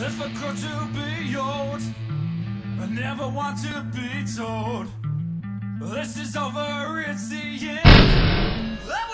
difficult to be old. I never want to be told this is over, it's the end.